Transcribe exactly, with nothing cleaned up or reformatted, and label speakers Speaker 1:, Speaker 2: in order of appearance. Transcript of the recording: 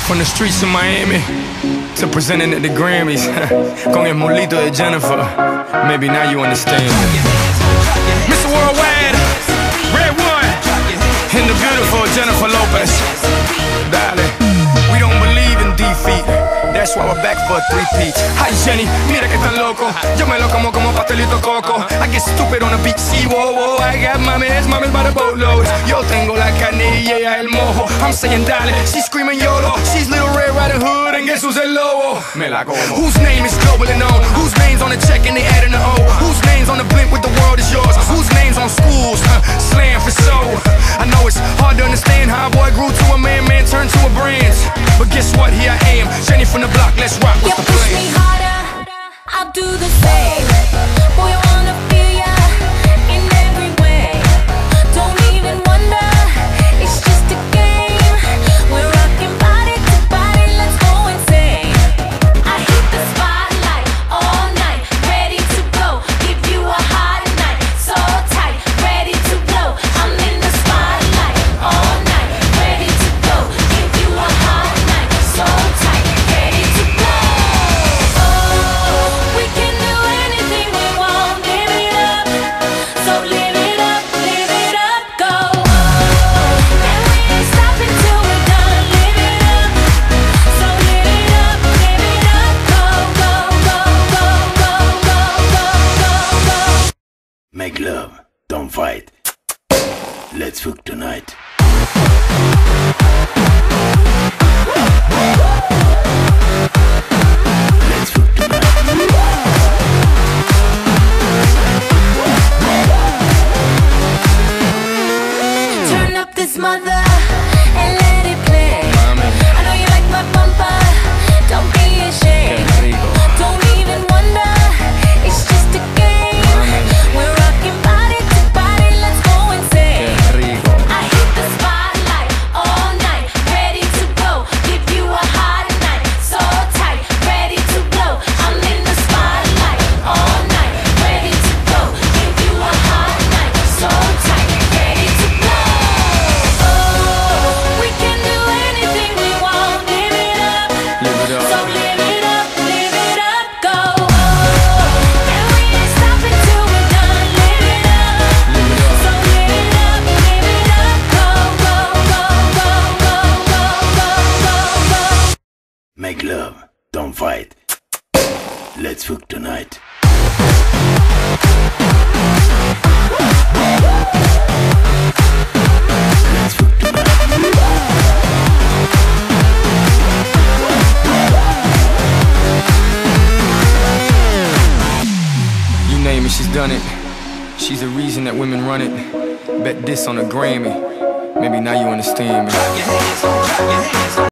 Speaker 1: From the streets of Miami to presenting at the Grammys con el mulito de Jennifer. Maybe now you understand. Mister Worldwide, Red One, and the beautiful Jennifer Lopez. Darling, we don't believe in defeat. That's why we're back for a three-peat. Hi Jenny, mira que tan loco. Yo me lo como como pastelito coco. I get stupid on the beach, see, whoa, whoa. I got mames, mames by the boatload. Yo tengo la carne y ella el mojo. I'm saying dale, she's screaming YOLO. She's Little Red Riding Hood and guess who's el lobo? Me la como. Whose name is globally known? Whose name's on the check and they adding the O? Whose name's on the blimp with the world is yours? Whose name's on schools? Huh, slam for soul. I know it's hard to understand how a boy grew to a man, man turned to a brand. But guess what? Here I am, Jenny from the block. Let's rock with the plan.
Speaker 2: You push me harder, I'll do the same. Boy, I wanna feel ya in every way. Don't even wonder, it's just a game. We're rocking body to body, let's go insane. I hit the spotlight all night, ready to go. Give you a hot night, so tight, ready to blow. I'm in the spotlight all night, ready to go. Give you a hot night, so tight, ready to blow.
Speaker 3: Make love, don't fight. Let's fuck tonight. Let's fuck tonight.
Speaker 2: Turn up this mother and let it play. I know you like my bumper, don't be ashamed. Don't even wonder, it's just a game. We're rocking body to body, let's go insane. I hit the spotlight all night, ready to go. Give you a hot night, so tight, ready to blow. I'm in the spotlight all night, ready to go. Give you a hot night, so tight, ready to blow. Oh, we can do anything we want, live it up. So live it up, live it up, go. Oh, and we ain't stopping till we're done, live it up. So live it up, live it up, go, go, go, go, go, go, go, go, go.
Speaker 3: Make love, don't fight. Let's fuck tonight. Let's fuck tonight.
Speaker 1: You name it, she's done it. She's the reason that women run it. Bet this on a Grammy. Maybe now you understand me.